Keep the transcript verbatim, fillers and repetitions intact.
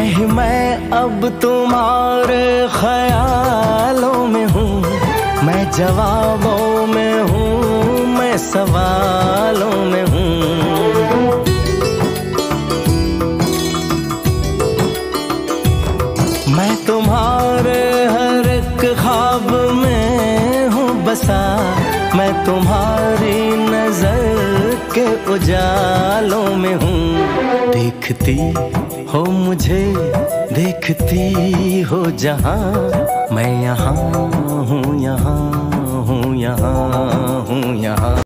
नहीं मैं अब तुम्हारे ख्यालों में हूँ, मैं जवाबों में हूँ, मैं सवालों में हूँ। मैं तुम्हारे हर एक ख्वाब में हूँ बसा, मैं तुम्हारी नजर के उजालों में हूँ। देखती हो मुझे, देखती हो जहाँ, मैं यहाँ हूँ, यहाँ हूँ, यहाँ हूँ, यहाँ।